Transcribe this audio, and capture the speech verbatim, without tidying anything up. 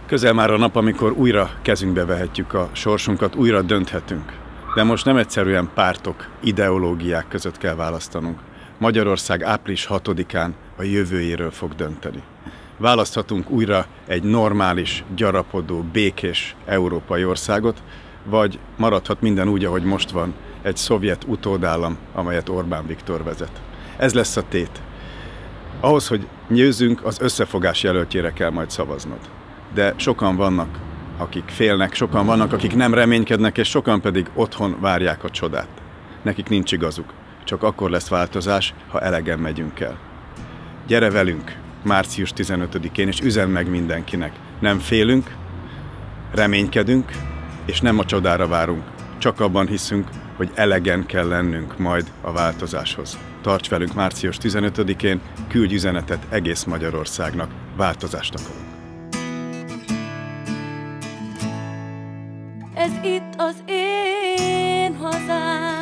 Közel már a nap, amikor újra kezünkbe vehetjük a sorsunkat, újra dönthetünk. De most nem egyszerűen pártok, ideológiák között kell választanunk. Magyarország április hatodikán a jövőjéről fog dönteni. Választhatunk újra egy normális, gyarapodó, békés európai országot, vagy maradhat minden úgy, ahogy most van, egy szovjet utódállam, amelyet Orbán Viktor vezet. Ez lesz a tét. Ahhoz, hogy győzzünk, az összefogás jelöltjére kell majd szavaznod. De sokan vannak, akik félnek, sokan vannak, akik nem reménykednek, és sokan pedig otthon várják a csodát. Nekik nincs igazuk. Csak akkor lesz változás, ha elegen megyünk el. Gyere velünk március tizenötödikén, és üzenj meg mindenkinek. Nem félünk, reménykedünk, és nem a csodára várunk. Csak abban hiszünk, hogy elegen kell lennünk majd a változáshoz. Tarts velünk március tizenötödikén, küldj üzenetet egész Magyarországnak. Változást akarunk. Ez itt az én hazám.